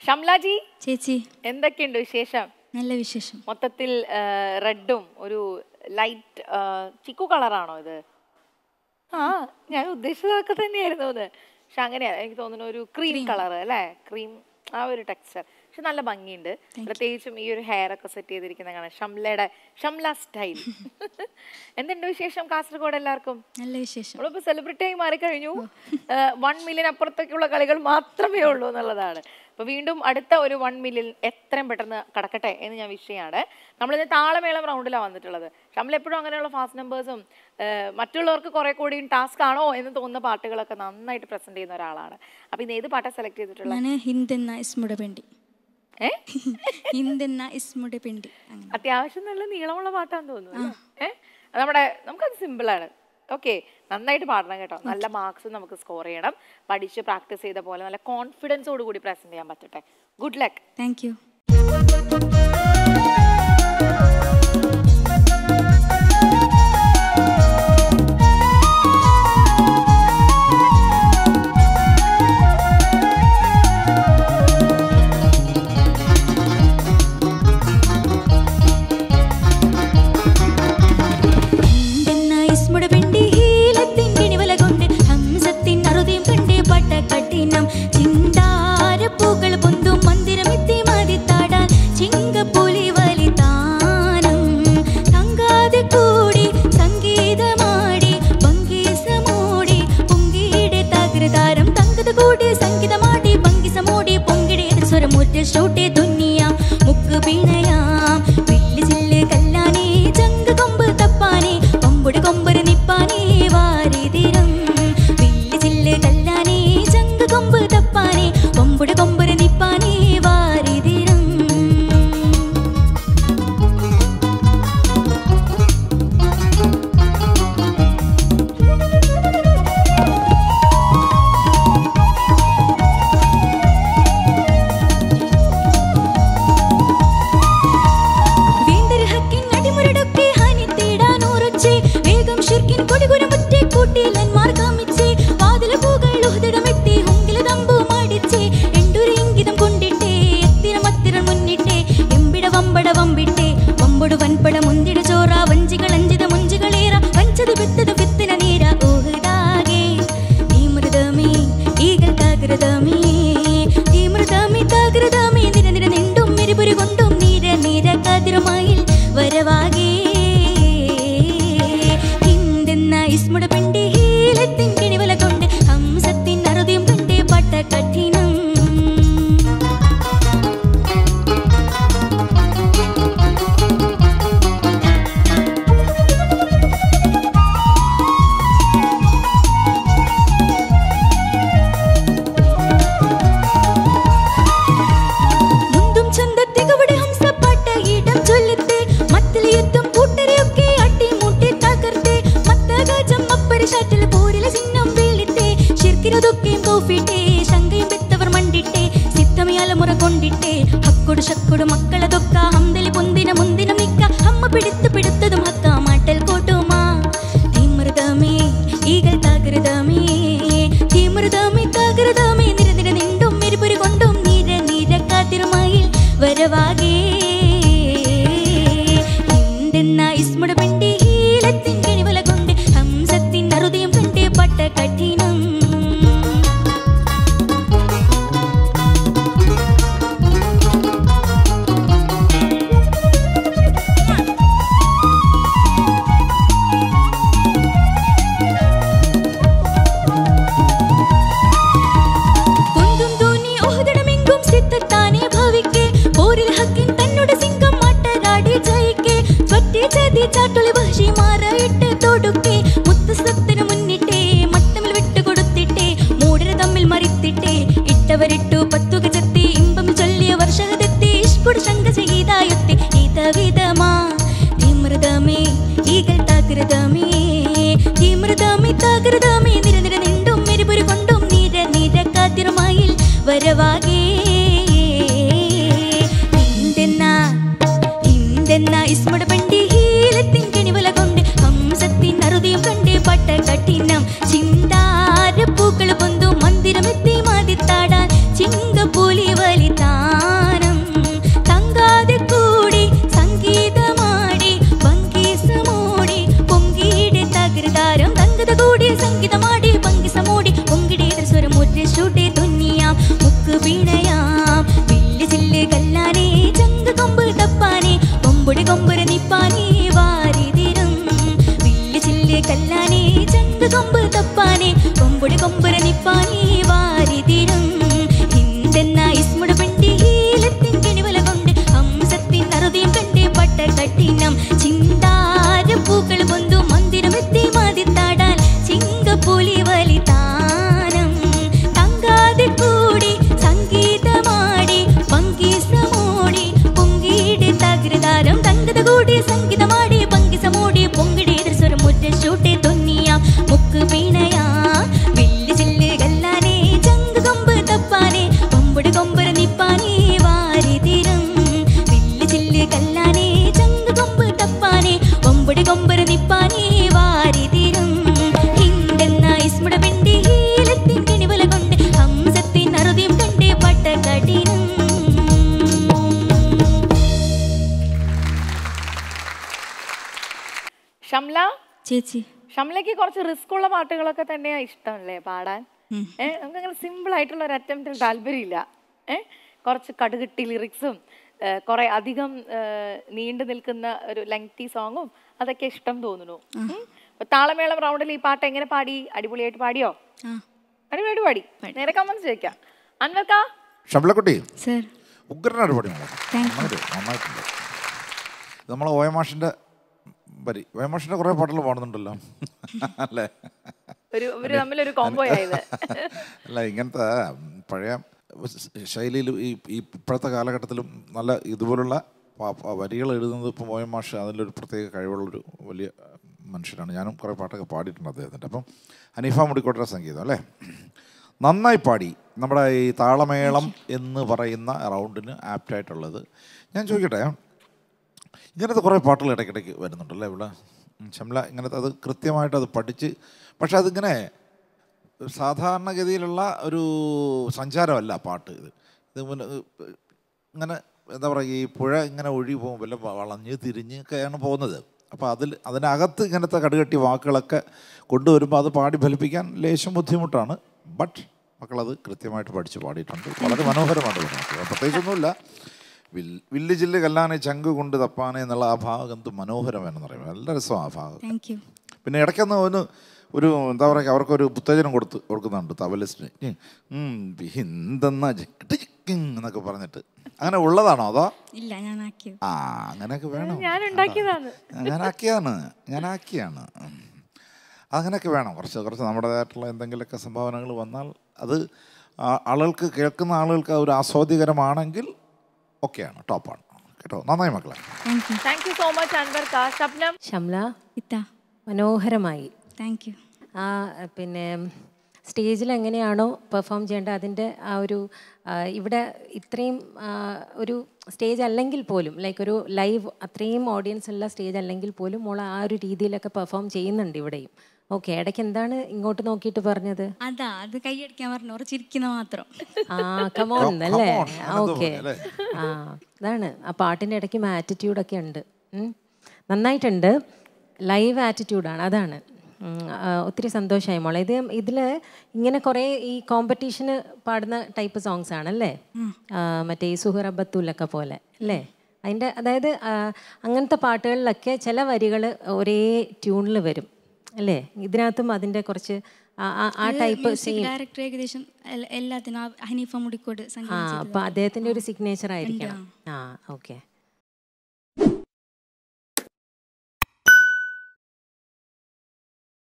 ഷംലാജി ചേച്ചി എന്തൊക്കെയുണ്ട് വിശേഷം? നല്ല വിശേഷം. മൊത്തത്തിൽ റെഡും ഒരു ലൈറ്റ് ചിക്കു കളറാണോ ഇത്? ആ ഞാൻ ഉദ്ദേശിച്ചതൊക്കെ തന്നെയായിരുന്നു അത്. പക്ഷെ അങ്ങനെയാണ് എനിക്ക് തോന്നുന്നു, ഒരു ക്രീം കളർ അല്ലേ? ക്രീം ആ ഒരു ടെക്സ്ചർ. പക്ഷെ നല്ല ഭംഗിയുണ്ട്. പ്രത്യേകിച്ചും ഈ ഒരു ഹെയർ ഒക്കെ സെറ്റ് ചെയ്തിരിക്കുന്ന കാണാം. ഷംല സ്റ്റൈൽ. എന്തുണ്ട് വിശേഷം കാസർഗോഡ് എല്ലാവർക്കും? നല്ല വിശേഷം. നമ്മളിപ്പോ സെലിബ്രിറ്റി ആയി മാറിക്കഴിഞ്ഞു. 1 മില്യൺ അപ്പുറത്തേക്കുള്ള കളികൾ മാത്രമേ ഉള്ളൂ എന്നുള്ളതാണ്. അപ്പൊ വീണ്ടും അടുത്ത ഒരു 1 മില്യൺ എത്രയും പെട്ടെന്ന് കടക്കട്ടെ എന്ന് ഞാൻ വിഷയമാണ്. നമ്മളിന്ന് താളമേളം റൗണ്ടിലാണ് വന്നിട്ടുള്ളത്. ഷംല എപ്പോഴും അങ്ങനെയുള്ള ഫാസ്റ്റ് നമ്പേഴ്സും മറ്റുള്ളവർക്ക് കുറെ കൂടിയും ടാസ്ക് ആണോ എന്ന് തോന്നുന്ന പാട്ടുകളൊക്കെ നന്നായിട്ട് പ്രസന്റ് ചെയ്യുന്ന ഒരാളാണ്. അപ്പൊ ഇന്ന് ഏത് പാട്ടാണ് സെലക്ട് ചെയ്തിട്ടുള്ളത്? അത്യാവശ്യം നല്ല നീളമുള്ള പാട്ടാന്ന് തോന്നുന്നു. നമുക്കത് സിമ്പിൾ ആണ്. ഓക്കെ, നന്നായിട്ട് പാടണം കേട്ടോ. നല്ല മാർക്സ് നമുക്ക് സ്കോർ ചെയ്യണം. പഠിച്ച് പ്രാക്ടീസ് ചെയ്ത പോലെ നല്ല കോൺഫിഡൻസോട് കൂടി പ്രസന്റ് ചെയ്യാൻ പറ്റട്ടെ. Good luck. Thank you. ചിങ്ക പുലി വലിതാ ചങ്ക് കൊമ്പ് തപ്പാനെ കൊമ്പുടി കൊമ്പുര നിപ്പാനെ വാരിതിരും ഹിന്ദെന്ന ഇസ്മുട പെണ്ടി ഹീലത്തിൻ കിണിവല കൊണ്ട് ഹംസത്തിൻ അറുതിയും കണ്ടേ പട്ട കട്ടിനം ചിന്താര പൂക്കൾ പൊന്തു മന്ദിരമെത്തി മതിത്താടാൻ ചിങ്കപ്പുലി വലിതാനം തങ്കാതെ കൂടി സംഗീതമാടി പങ്കീസമോടി പൊങ്കിയുടെ തകൃതാരം തങ്കത കൂടി സംഗീതമാടി പങ്കിസമോടി പൊങ്കിടെ സ്വരം മുറ്റ ഷൂട്ടെ തൊന്നിയാം മുക്ക് പീണയാ വില്ല് ചില്ല് കല്ലാനെ ചങ്ക് കൊമ്പ് തപ്പാനെ കൊമ്പുടി കൊമ്പുര നിപ്പാനെ വാരിതിരും വില്ല് ചില്ല് കല്ലാനെ ചങ്ക് കൊമ്പ് തപ്പാനെ കൊമ്പുടി കൊമ്പുര നിപ്പാനെ വാരിതിരും ഹിന്ദെന്ന ഇസ്മുട പെണ്ടി ഹീലത്തിൻ കിണിവല കൊണ്ട് ഹംസത്തിൻ അറുതിയും കണ്ടേ പട്ട കഠിനം. ഷംല ചേച്ചി ഷംലയ്ക്ക് കുറച്ച് റിസ്ക് ഉള്ള പാട്ടുകളൊക്കെ തന്നെയാ ഇഷ്ടമല്ലേ പാടാൻ? നമുക്ക് അങ്ങനെ സിമ്പിൾ ആയിട്ടുള്ള ഒരു അറ്റംപ്റ്റിൽ താല്പര്യമില്ല. കുറച്ച് കടുകിട്ടി ലിറിക്സും കുറെ അധികം നീണ്ടു നിൽക്കുന്ന ഒരു ലെങ്തി സോങ്ങും അതൊക്കെ ഇഷ്ടം തോന്നുന്നു. താളമേളം റൗണ്ടിൽ ഈ പാട്ട് എങ്ങനെ പാടി? അടിപൊളിയായിട്ട് പാടിയോ? അടിപൊളിയായിട്ട് പാടി. നേരെ കമന്റ്സ് ചോദിക്കാം. അൻവർക്ക ഷംലക്കുട്ടി സർ ഉഗ്രനായിട്ട് പാടി നന്നായിട്ടുണ്ട്. നമ്മളെ ഓയമാഷിന്റെ പരി ഓയമാഷിന്റെ കുറെ പാട്ടുകൾ പാടുന്നുണ്ടല്ലോ അല്ലേ? തമ്മിലൊരു കോംബോ ആയത് അല്ല, ഇങ്ങനത്തെ പഴയ ശൈലിയിൽ ഈ ഇപ്പോഴത്തെ കാലഘട്ടത്തിലും നല്ല ഇതുപോലുള്ള വരികൾ എഴുതുന്നത് ഇപ്പം ഓയമാഷ് അതിലൊരു പ്രത്യേക കഴിവുള്ളൊരു വലിയ മനുഷ്യനാണ്. ഞാനും കുറേ പാട്ടൊക്കെ പാടിയിട്ടുണ്ട് അദ്ദേഹത്തിൻ്റെ. അപ്പം ഹനീഫ മുടിക്കോട്ടയുടെ സംഗീതം അല്ലേ, നന്നായി പാടി. നമ്മുടെ ഈ താളമേളം എന്ന് പറയുന്ന റൗണ്ടിന് ആപ്റ്റായിട്ടുള്ളത്. ഞാൻ ചോദിക്കട്ടെ, ഇങ്ങനത്തെ കുറേ പാട്ടുകൾ ഇടയ്ക്കിടയ്ക്ക് വരുന്നുണ്ടല്ലേ ഇവിടെ ഷംല? ഇങ്ങനത്തെ അത് കൃത്യമായിട്ട് അത് പഠിച്ച്, പക്ഷെ അതിങ്ങനെ സാധാരണഗതിയിലുള്ള ഒരു സഞ്ചാരമല്ല പാട്ട്. ഇത് ഇങ്ങനെ എന്താ പറയുക, ഈ പുഴ ഇങ്ങനെ ഒഴുകി പോകും, വല്ല വളഞ്ഞ് തിരിഞ്ഞൊക്കെയാണ് പോകുന്നത്. അപ്പോൾ അതിനകത്ത് ഇങ്ങനത്തെ കടുകട്ടി വാക്കുകളൊക്കെ കൊണ്ടുവരുമ്പോൾ അത് പാടി ഫലിപ്പിക്കാൻ ലേശം ബുദ്ധിമുട്ടാണ്. ബട്ട് മക്കളത് കൃത്യമായിട്ട് പഠിച്ച് പാടിയിട്ടുണ്ട്. വളരെ മനോഹരമായിട്ട് പാട്ട്. പ്രത്യേകിച്ചൊന്നുമില്ല. വില്ല് ചില്ല് കല്ലാനെ ചങ്ക് കൊണ്ട് തപ്പാനെ എന്നുള്ള ആ ഭാഗം എന്ത് മനോഹരമാണെന്ന് പറയുന്നത്. നല്ല രസമാണ് ആ ഭാഗം. പിന്നെ ഇടയ്ക്കൊന്ന് ഒരു എന്താ പറയുക, അവർക്കൊരു ഉത്തേജനം കൊടുക്കുന്നുണ്ട് തബലിസ്റ്റിന്. ഹിന്ദെന്ന എന്നൊക്കെ പറഞ്ഞിട്ട്. അങ്ങനെ ഉള്ളതാണോ അതോ? ആ, അങ്ങനെയൊക്കെ വേണം. ഞാനാക്കിയാണ്. അങ്ങനെയൊക്കെ വേണം. കുറച്ച് നമ്മുടേതായിട്ടുള്ള എന്തെങ്കിലുമൊക്കെ സംഭാവനകൾ വന്നാൽ അത് ആളുകൾക്ക്, കേൾക്കുന്ന ആളുകൾക്ക് ഒരു ആസ്വാദ്യകരമാണെങ്കിൽ ഓക്കെയാണ്, ടോപ്പാണ് കേട്ടോ. നന്നായി മക്കളെ. താങ്ക് യു സോ മച്ച് അൻവർക്ക. ശബ്നം ഷംല മനോഹരമായി. Thank you. പിന്നെ സ്റ്റേജിൽ എങ്ങനെയാണോ പെർഫോം ചെയ്യേണ്ടത് അതിൻ്റെ ആ ഒരു ഇവിടെ ഇത്രയും ഒരു സ്റ്റേജ് അല്ലെങ്കിൽ പോലും ലൈക്ക് ഒരു ലൈവ് അത്രയും ഓഡിയൻസ് ഉള്ള സ്റ്റേജ് അല്ലെങ്കിൽ പോലും മോൾ ആ ഒരു രീതിയിലൊക്കെ പെർഫോം ചെയ്യുന്നുണ്ട് ഇവിടെയും. ഓക്കെ, ഇടയ്ക്ക് എന്താണ് ഇങ്ങോട്ട് നോക്കിയിട്ട് പറഞ്ഞത്? അത് കൈയടിക്കാൻ പറഞ്ഞു, ചിരിക്കുന്ന മാത്രം. കമോൺ അല്ലേ? ഓക്കെ, അതാണ് ആ പാട്ടിൻ്റെ ഇടയ്ക്കും ആറ്റിറ്റ്യൂഡൊക്കെ ഉണ്ട്. നന്നായിട്ടുണ്ട്. ലൈവ് ആറ്റിറ്റ്യൂഡാണ്, അതാണ്. ഒത്തിരി സന്തോഷമായി മോളെ. ഇതിൽ ഇങ്ങനെ കുറേ ഈ കോമ്പറ്റീഷന് പാടുന്ന ടൈപ്പ് സോങ്സ് ആണല്ലേ? മറ്റേ ഈ സുഹറബത്തുലൊക്കെ പോലെ അല്ലേ? അതിൻ്റെ അതായത് അങ്ങനത്തെ പാട്ടുകളിലൊക്കെ ചില വരികൾ ഒരേ ട്യൂണിൽ വരും അല്ലേ? ഇതിനകത്തും അതിൻ്റെ കുറച്ച് ആ ടൈപ്പ് ഡയറക്ടർ ഏകദേശം എല്ലാത്തിനും ഹനീഫ മുടിക്കോട്. അപ്പോൾ അദ്ദേഹത്തിൻ്റെ ഒരു സിഗ്നേച്ചർ ആയിരിക്കണം. ഓക്കെ.